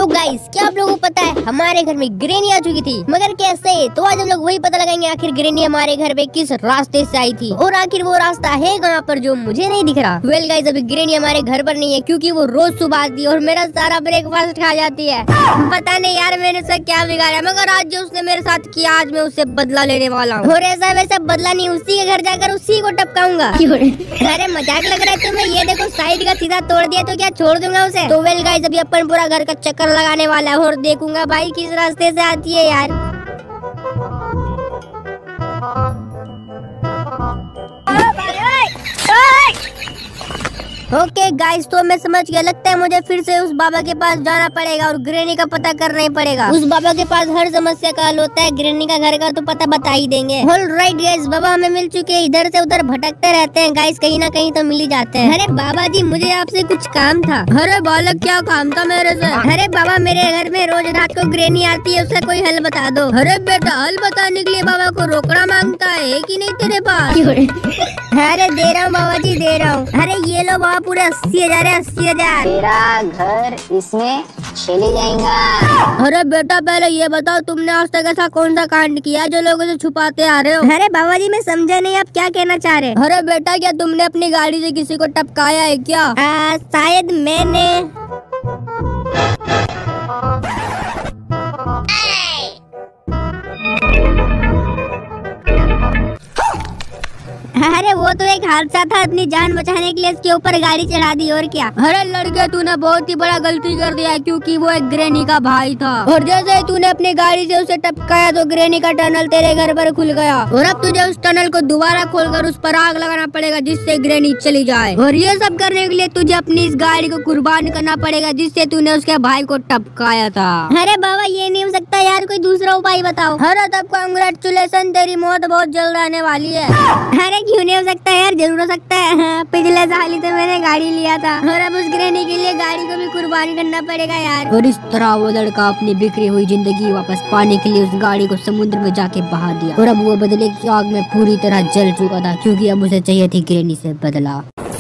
Guys, क्या आप लोगों को पता है हमारे घर में ग्रेनी आ चुकी थी, मगर कैसे? तो आज हम लोग वही पता लगाएंगे आखिर ग्रेनी हमारे घर पे किस रास्ते से आई थी और आखिर वो रास्ता है कहाँ पर जो मुझे नहीं दिख रहा। वेल गाइस, अभी ग्रेनी हमारे घर पर नहीं है क्योंकि वो रोज सुबह आती है और मेरा सारा ब्रेकफास्ट खा जाती है। पता नहीं यार मैंने उसका क्या बिगाड़ा, मगर आज जो उसने मेरे साथ किया आज मैं उससे बदला लेने वाला हूँ। और ऐसा वैसा बदला नहीं, उसी के घर जाकर उसी को टपकाऊंगा। अरे मजाक लग रहा है तुम्हें? ये देखो साइड का सीधा तोड़ दिया तो क्या छोड़ दूंगा उसे? तो वेल गाइस, अभी अपन पूरा घर का चक्कर लगाने वाला है और देखूंगा भाई किस रास्ते से आती है यार। ओके गाइस, तो मैं समझ गया, लगता है मुझे फिर से उस बाबा के पास जाना पड़ेगा और ग्रेनी का पता करना ही पड़ेगा। उस बाबा के पास हर समस्या का हल होता है, ग्रेनी का घर का तो पता बता ही देंगे। ऑलराइट गाइस, बाबा हमें मिल चुके हैं, इधर से उधर भटकते रहते हैं गाइस, कहीं ना कहीं तो मिल ही जाते हैं। अरे बाबा जी, मुझे आपसे कुछ काम था। अरे बालक, क्या काम था मेरे से? अरे बाबा, मेरे घर में रोज रात को ग्रेनी आती है, उसका कोई हल बता दो। अरे बेटा, हल बताने के लिए बाबा को रोकड़ा मांगता है कि नहीं तेरे पास? अरे दे रहा हूँ बाबा जी, दे रहा हूँ। अरे ये लो बाबा, पूरे 80,000 है, 80,000। तेरा घर इसमें चले जाएगा। अरे बेटा, पहले ये बताओ तुमने आज तक ऐसा कौन सा कांड किया जो लोगों से छुपाते आ रहे हो? अरे बाबा जी, मैं समझा नहीं, आप क्या कहना चाह रहे? अरे बेटा, क्या तुमने अपनी गाड़ी से किसी को टपकाया है क्या? शायद मैंने। अरे वो तो एक हादसा था, अपनी जान बचाने के लिए इसके ऊपर गाड़ी चढ़ा दी, और क्या। अरे लड़के, तूने बहुत ही बड़ा गलती कर दिया क्योंकि वो एक ग्रेनी का भाई था और जैसे तूने अपनी गाड़ी से उसे टपकाया तो ग्रेनी का टनल तेरे घर पर खुल गया और अब तुझे उस टनल को दोबारा खोलकर उस पर आग लगाना पड़ेगा जिससे ग्रेनी चली जाए। और ये सब करने के लिए तुझे अपनी इस गाड़ी को कुर्बान करना पड़ेगा जिससे तूने उसके भाई को टपकाया था। अरे बाबा, ये नहीं हो सकता यार, कोई दूसरा उपाय बताओ। अरे तब कांग्रेचुलेशन, तेरी मौत बहुत जल्द आने वाली है। अरे क्यों नहीं हो सकता यार? जरूर हो सकता है। हाँ, पिछले साल ही तो मैंने गाड़ी लिया था और अब उस ग्रेनी के लिए गाड़ी को भी कुर्बानी करना पड़ेगा यार। और इस तरह वो लड़का अपनी बिखरी हुई जिंदगी वापस पाने के लिए उस गाड़ी को समुद्र में जाके बहा दिया और अब वो बदले की आग में पूरी तरह जल चुका था क्योंकि अब उसे चाहिए थी ग्रेनी से बदला।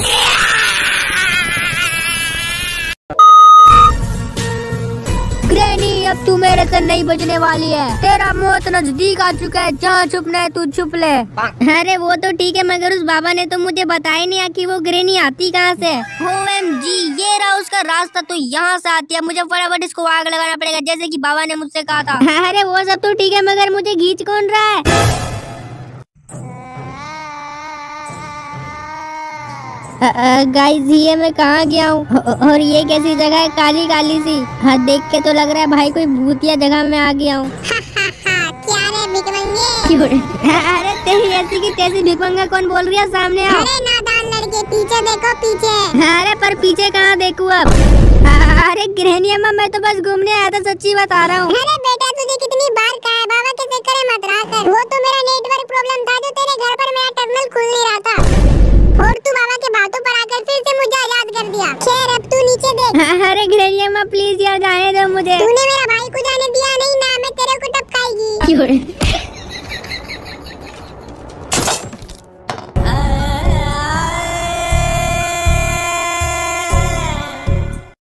अब तू मेरे से नहीं बचने वाली है, तेरा मौत नजदीक आ चुका है, जहाँ छुपना है तू छुप ले। अरे वो तो ठीक है, मगर उस बाबा ने तो मुझे बताया नहीं कि वो ग्रेनी आती कहाँ से। OMG, ये रहा उसका रास्ता, तो यहाँ से आती है। मुझे फटाफट इसको आग लगाना पड़ेगा जैसे कि बाबा ने मुझसे कहा था। अरे वो सब तो ठीक है, मगर मुझे खींच कौन रहा है? गाइस, ये मैं कहाँ गया हूँ और ये कैसी जगह है, काली काली सी। हाँ, देख के तो लग रहा है भाई कोई भूतिया जगह में आ गया हूँ। क्या रे भिखमंगे? अरे तेरी ऐसी की तैसी भिखमंगा कौन बोल रही है? सामने आओ। अरे नादान लड़के, पीछे देखो पीछे। अरे पर पीछे कहाँ देखूँ अब? अरे ग्रहणी अम्मा, मैं तो बस घूमने आया था, सच्ची बता रहा हूँ। अरे बेटा, तुझे कितनी बार कहा है बाबा के चक्कर में मत रहा कर। वो तो मेरा नेटवर्क प्रॉब्लम था जो तेरे घर पर मेरा टर्मिनल खुल नहीं रहा था और तू बाबा के बातों पर आकर फिर से मुझे आजाद कर दिया। खैर, अब तू नीचे देख। अरे ग्रहणी अम्मा, प्लीज यार जाने दो मुझे। तूने मेरा भाई को जाने दिया नहीं ना, मैं तेरे को टपकाएगी।